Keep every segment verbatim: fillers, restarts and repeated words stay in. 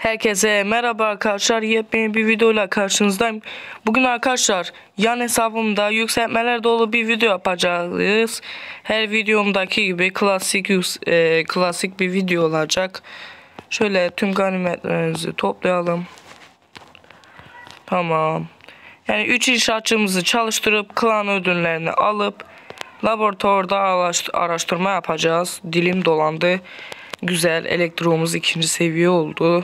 Herkese merhaba arkadaşlar, yepyeni bir videoyla karşınızdayım. Bugün arkadaşlar yan hesabımda yükseltmeler dolu bir video yapacağız. Her videomdaki gibi klasik e, klasik bir video olacak. Şöyle tüm ganimetlerimizi toplayalım. Tamam. Yani üç inşaatçımızı çalıştırıp klan ödüllerini alıp laboratuvarda araştırma yapacağız. Dilim dolandı. Güzel, elektromuz ikinci seviye oldu.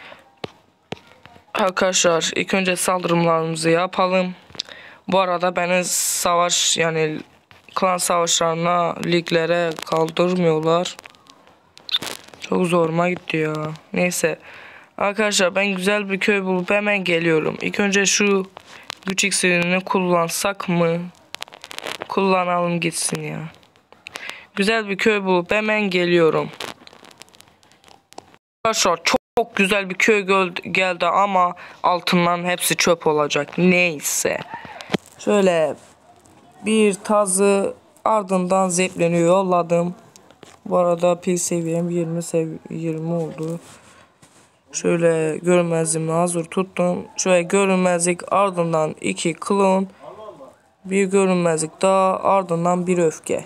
Arkadaşlar ilk önce saldırımlarımızı yapalım. Bu arada beni savaş yani klan savaşlarına, liglere kaldırmıyorlar. Çok zoruma gitti ya. Neyse. Arkadaşlar ben güzel bir köy bulup hemen geliyorum. İlk önce şu güç iksirini kullansak mı? Kullanalım gitsin ya. Güzel bir köy bulup hemen geliyorum. Arkadaşlar çok Çok güzel bir köy geldi ama altından hepsi çöp olacak. Neyse. Şöyle bir tazı ardından zepleni yolladım. Bu arada pil seviyem yirmi sev yirmi oldu. Şöyle görünmezliğimi hazır tuttum. Şöyle görünmezlik ardından iki klon. Bir görünmezlik daha ardından bir öfke.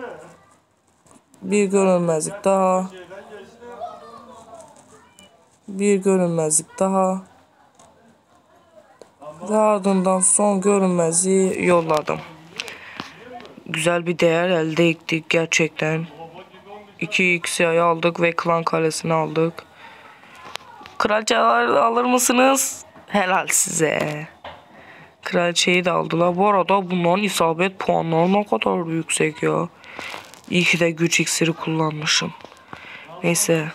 Bir görünmezlik daha. Bir görünmezlik daha. Ve ardından son görünmezliği yolladım. Güzel bir değer elde ettik gerçekten. iki x'yi aldık ve klan kalesini aldık. Kraliçeler alır mısınız? Helal size. Kraliçeyi de aldılar. Bu arada bunların isabet puanları ne kadar yüksek ya. İyi ki de güç iksiri kullanmışım. Neyse.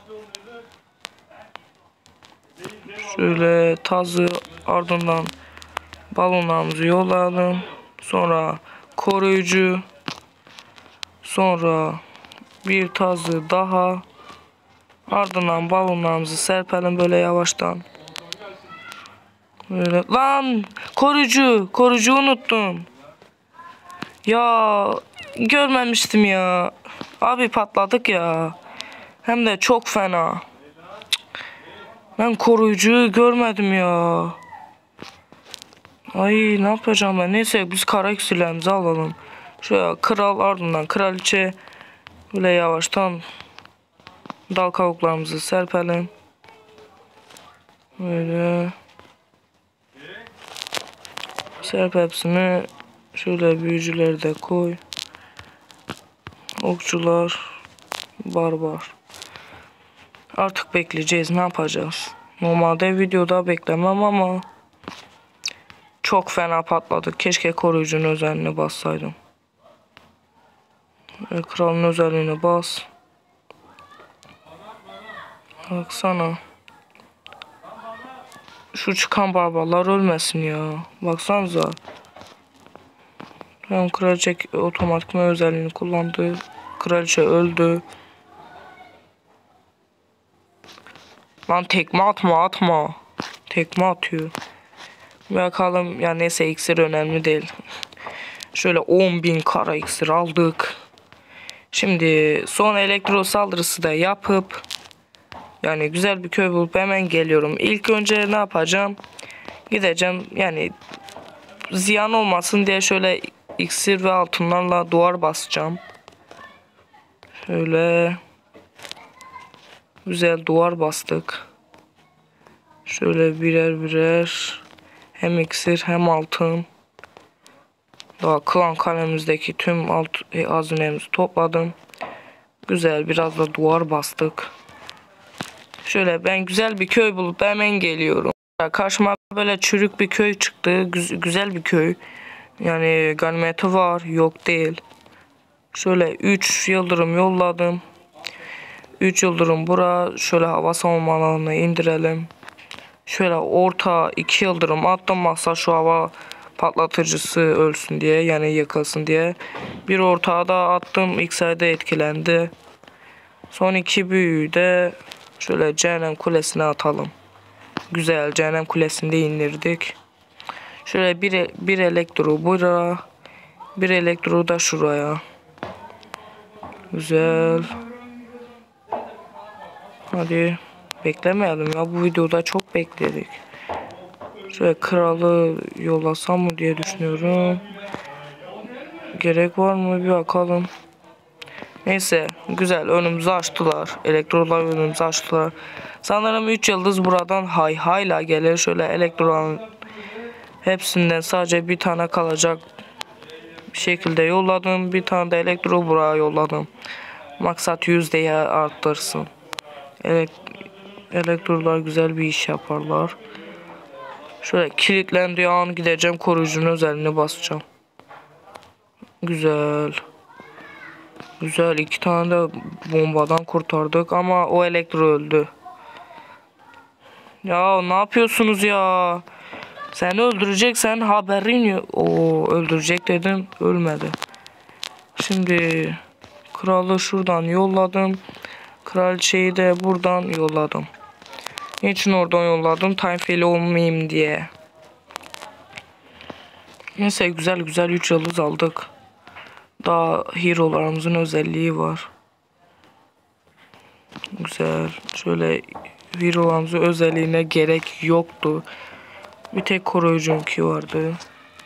Şöyle tazı ardından balonlarımızı yollayalım. Sonra koruyucu. Sonra bir tazı daha. Ardından balonlarımızı serpelim böyle yavaştan. Böyle. Lan koruyucu. Koruyucu unuttum. Ya görmemiştim ya. Abi patladık ya. Hem de çok fena. Ben koruyucuyu görmedim ya. Ay ne yapacağım ben. Neyse biz kara iksirlerimizi alalım. Şöyle kral ardından kraliçe. Böyle yavaştan dal kavuklarımızı serpelim. Böyle. Serp hepsini. Şöyle büyücüleri de koy. Okçular. Barbar. Artık bekleyeceğiz. Ne yapacağız? Normalde videoda beklemem ama çok fena patladık. Keşke koruyucunun özelliğine bassaydım. E, kralın özelliğine bas. Baksana. Şu çıkan barbarlar ölmesin ya. Baksanıza. Hem kraliçe otomatik özelliğini kullandı. Kraliçe öldü. Lan tekme atma atma. Tekme atıyor. Bakalım ya neyse iksir önemli değil. Şöyle on bin kara iksir aldık. Şimdi son elektro saldırısı da yapıp yani güzel bir köy bulup hemen geliyorum. İlk önce ne yapacağım? Gideceğim yani ziyan olmasın diye şöyle iksir ve altınlarla duvar basacağım. Şöyle güzel duvar bastık. Şöyle birer birer hem iksir hem altın. Daha klan kalemizdeki tüm alt hazinemizi topladım. Güzel biraz da duvar bastık. Şöyle ben güzel bir köy bulup hemen geliyorum. Karşıma böyle çürük bir köy çıktı. Güz güzel bir köy. Yani ganimeti var yok değil. Şöyle üç yıldırım yolladım. üç yıldırım bura. Şöyle hava savunmalarını indirelim. Şöyle orta iki yıldırım attım masa şu hava patlatıcısı ölsün diye yani yıkılsın diye. Bir ortağa da attım ilk sayıda etkilendi. Son iki büyüğü de şöyle cehennem kulesine atalım. Güzel cehennem kulesinde indirdik. Şöyle bir, bir elektro buraya. Bir elektro da şuraya. Güzel. Hadi. beklemeyelim ya, bu videoda çok bekledik. Şöyle kralı yollasam mı diye düşünüyorum. Gerek var mı bir bakalım. Neyse, güzel, önümüzü açtılar. Elektrolar önümüzü açtılar. Sanırım üç yıldız buradan hay hayla gelir. Şöyle elektroların hepsinden sadece bir tane kalacak bir şekilde yolladım. Bir tane de elektro buraya yolladım. Maksat yüzdeyi arttırsın. Elek elektrolar güzel bir iş yaparlar. Şöyle kilitlendiği an gideceğim, koruyucunun özelliğine basacağım. Güzel. Güzel, iki tane de bombadan kurtardık ama o elektro öldü. Ya ne yapıyorsunuz ya? Seni öldüreceksen haberin yok. Oo, öldürecek dedim, ölmedi. Şimdi kralı şuradan yolladım. Kraliçeyi de buradan yolladım. Niçin oradan yolladım? Time fail olmayayım diye. Neyse, güzel güzel üç yıldız aldık. Daha hero'larımızın özelliği var. Güzel. Şöyle hero'larımızın özelliğine gerek yoktu. Bir tek koruyucunki vardı.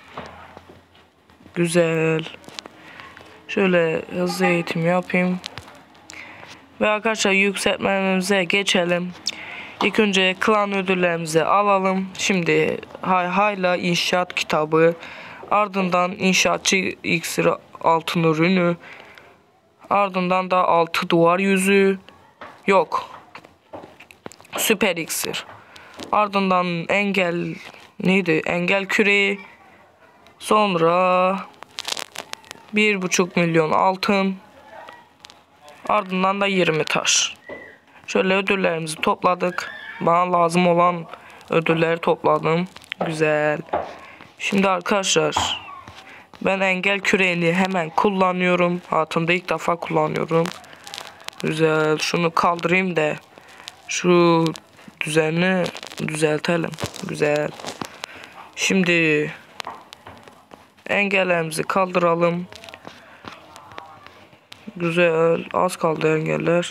Güzel. Şöyle hızlı eğitim yapayım. Ve arkadaşlar yükseltmemize geçelim. İlk önce klan ödüllerimizi alalım. Şimdi hay hayla inşaat kitabı. Ardından inşaatçı iksiri altın ürünü. Ardından da altı duvar yüzü. Yok. Süper iksir. Ardından engel neydi? Engel küreği. Sonra bir buçuk milyon altın. Ardından da yirmi taş. Şöyle ödüllerimizi topladık. Bana lazım olan ödülleri topladım. Güzel. Şimdi arkadaşlar ben engel küreğini hemen kullanıyorum. Hayatımda ilk defa kullanıyorum. Güzel. Şunu kaldırayım da şu düzeni düzeltelim. Güzel. Şimdi engellerimizi kaldıralım. Güzel. Az kaldı engeller.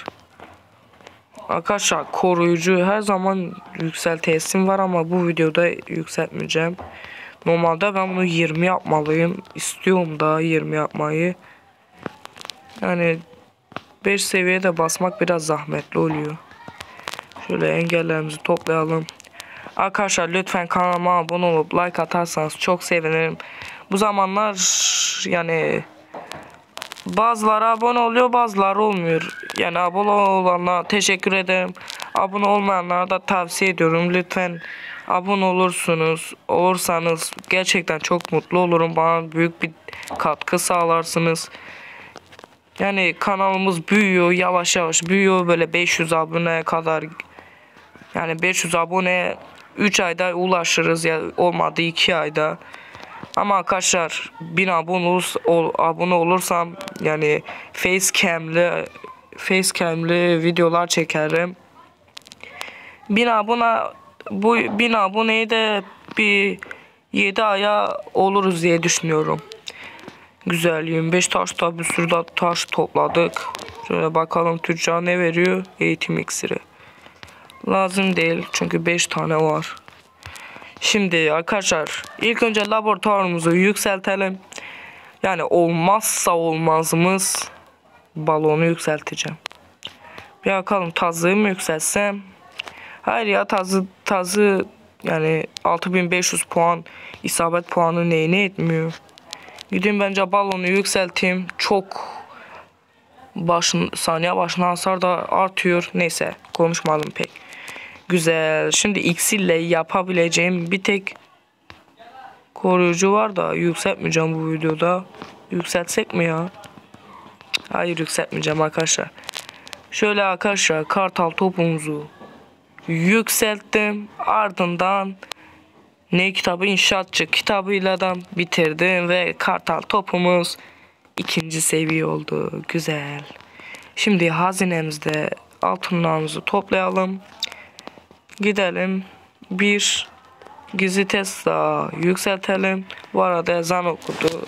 Arkadaşlar koruyucu her zaman yükseltesim var ama bu videoda yükseltmeyeceğim. Normalde ben bunu yirmi yapmalıyım. İstiyorum da yirmi yapmayı. Yani beş seviyede basmak biraz zahmetli oluyor. Şöyle engellerimizi toplayalım. Arkadaşlar lütfen kanalıma abone olup like atarsanız çok sevinirim. Bu zamanlar yani bazıları abone oluyor, bazıları olmuyor. Yani abone olanlara teşekkür ederim. Abone olmayanlara da tavsiye ediyorum. Lütfen abone olursunuz. Olursanız gerçekten çok mutlu olurum. Bana büyük bir katkı sağlarsınız. Yani kanalımız büyüyor, yavaş yavaş büyüyor. Böyle beş yüz aboneye kadar, yani beş yüz abone üç ayda ulaşırız ya, olmadı iki ayda. Ama arkadaşlar bin abone, olur, ol, abone olursam yani facecam'li facecam'li videolar çekerim. bin abone, bu bin aboneyi de bir yedi aya oluruz diye düşünüyorum. Güzel, yirmi beş taşta bir sürü de taş topladık. Şöyle bakalım tüccar ne veriyor? Eğitim iksiri. Lazım değil çünkü beş tane var. Şimdi arkadaşlar ilk önce laboratuvarımızı yükseltelim. Yani olmazsa olmazımız balonu yükselteceğim. Bir bakalım tazığı mı yükseltsem? Hayır ya, tazı tazı yani altı bin beş yüz puan isabet puanı neyine etmiyor. Gideyim bence balonu yükselteyim. Çok başın saniye başına hasar da artıyor. Neyse konuşmadım pek. Güzel. Şimdi iksirle yapabileceğim bir tek koruyucu var da yükseltmeyeceğim bu videoda. Yükseltsek mi ya? Hayır, yükseltmeyeceğim arkadaşlar. Şöyle arkadaşlar kartal topumuzu yükselttim. Ardından ne kitabı? İnşaatçı kitabıyla da bitirdim ve kartal topumuz ikinci seviye oldu. Güzel. Şimdi hazinemizde altınlarımızı toplayalım. Gidelim bir gizli test daha yükseltelim. Bu arada ezan okudu.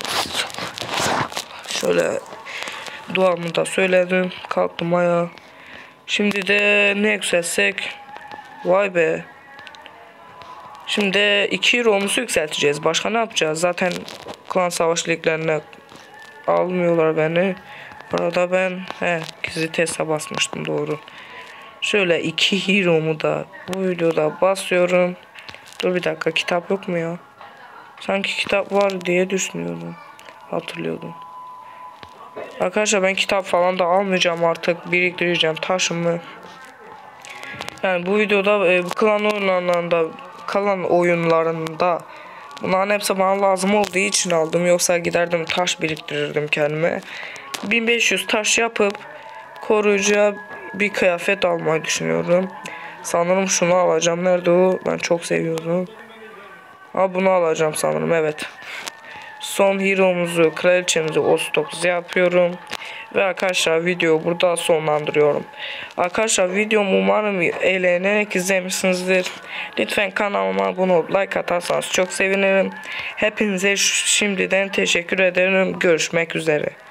Şöyle duamı da söyledim. Kalktım ayağa. Şimdi de ne yükseltsek? Vay be. Şimdi iki hero'muzu yükselteceğiz. Başka ne yapacağız? Zaten klan savaş liglerine almıyorlar beni. Burada ben he, gizli testa basmıştım, doğru. Şöyle iki hero'mu da bu videoda basıyorum. Dur bir dakika, kitap yok mu ya? Sanki kitap var diye düşünüyordum. Hatırlıyordum. Arkadaşlar ben kitap falan da almayacağım artık. Biriktireceğim taşımı. Yani bu videoda e, klan oyunlarında, kalan oyunlarında bunların hepsi bana lazım olduğu için aldım. Yoksa giderdim taş biriktirirdim kendime. bin beş yüz taş yapıp koruyucuya bir kıyafet almayı düşünüyorum. Sanırım şunu alacağım. Nerede o? Ben çok seviyorum. Ha, bunu alacağım sanırım, evet. Son hero'muzu, kraliçemizi o stop yapıyorum. Ve arkadaşlar videoyu burada sonlandırıyorum. Arkadaşlar videomu umarım eğlenerek izlemişsinizdir. Lütfen kanalıma abone olup like atarsanız çok sevinirim. Hepinize şimdiden teşekkür ederim. Görüşmek üzere.